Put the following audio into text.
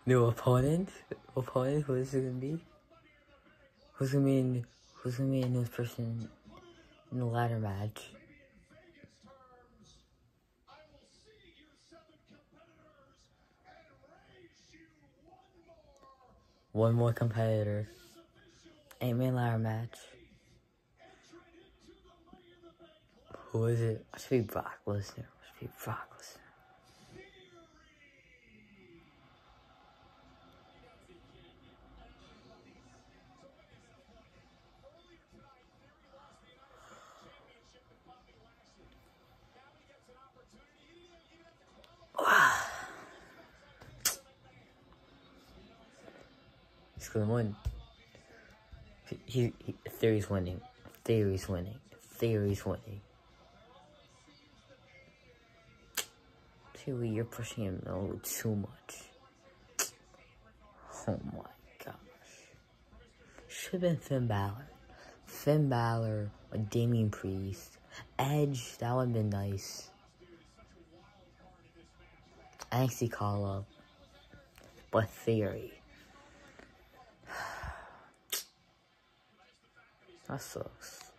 New opponent? Opponent? Who is it gonna be? Who's gonna be the newest person in the ladder match? One more competitor. 8-man ladder match. Who is it? It should be Brock Lesnar. He's gonna win. Theory's winning. Theory's winning. Theory, you're pushing him a little too much. Oh my gosh. Should have been Finn Balor. Finn Balor, or Damian Priest. Edge, that would have been nice. NXT call up. But Theory. That sucks.